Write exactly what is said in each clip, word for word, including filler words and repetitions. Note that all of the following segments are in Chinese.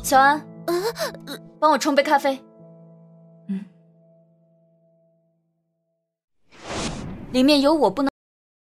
小安，帮我冲杯咖啡。嗯，里面有我不能。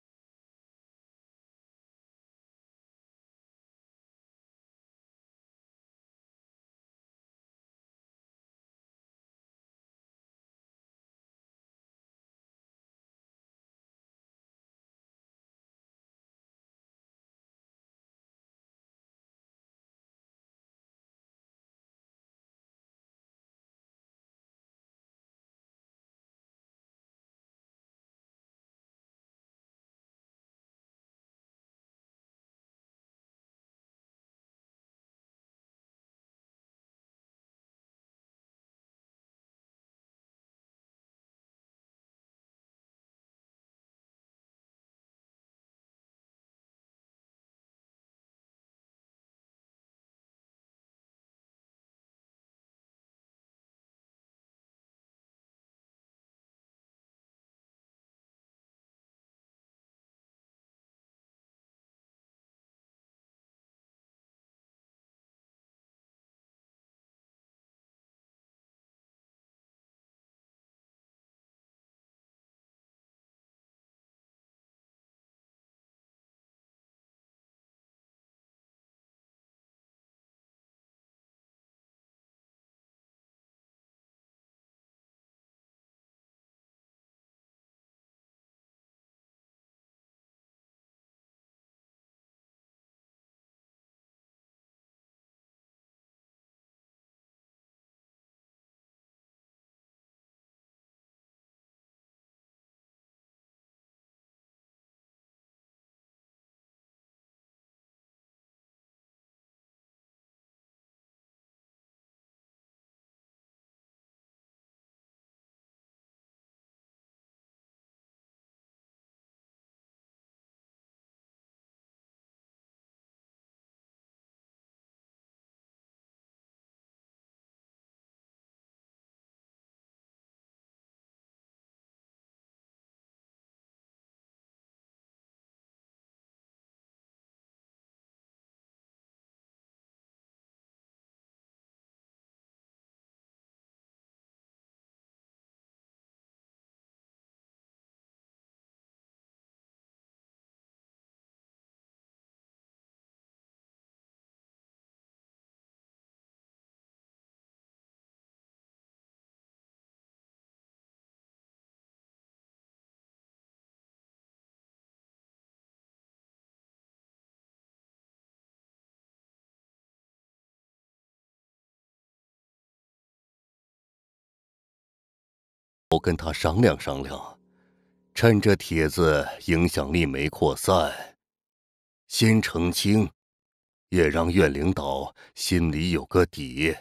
我跟他商量商量，趁着帖子影响力没扩散，先澄清，也让院领导心里有个底。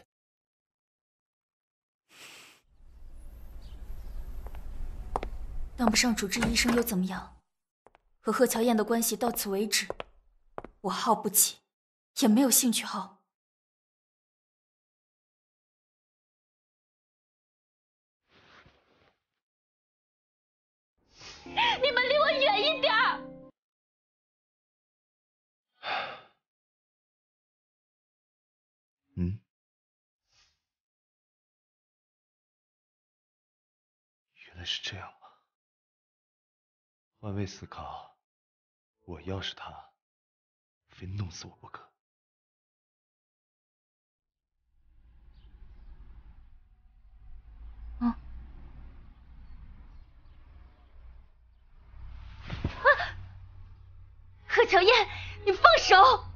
当不上主治医生又怎么样？和贺乔燕的关系到此为止，我耗不起，也没有兴趣耗。 你们离我远一点儿！ 嗯，原来是这样啊！换位思考，我要是他，非弄死我不可。 嗯。 贺乔燕，你放手！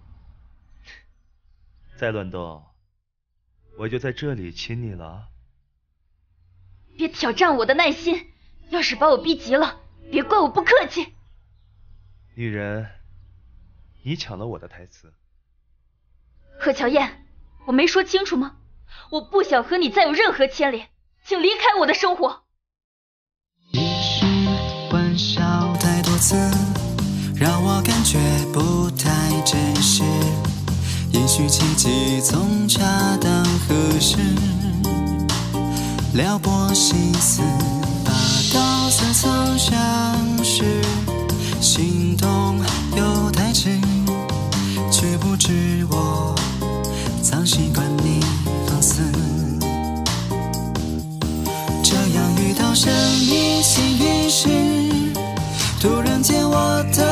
再乱动，我就在这里亲你了。 别挑战我的耐心，要是把我逼急了，别怪我不客气。 女人，你抢了我的台词。 贺乔燕，我没说清楚吗？我不想和你再有任何牵连，请离开我的生活。 也许玩笑太多次。 让我感觉不太真实，也许契机总恰当合适，撩拨心思，把刀子藏相识，心动又太迟，却不知我早习惯你。 我的